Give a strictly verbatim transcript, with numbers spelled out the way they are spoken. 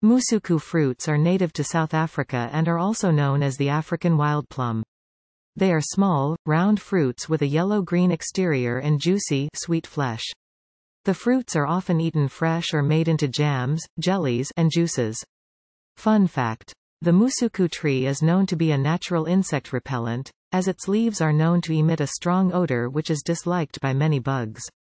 Musuku fruits are native to South Africa and are also known as the African wild plum. They are small, round fruits with a yellow-green exterior and juicy, sweet flesh. The fruits are often eaten fresh or made into jams, jellies, and juices. Fun fact: the Musuku tree is known to be a natural insect repellent, as its leaves are known to emit a strong odor which is disliked by many bugs.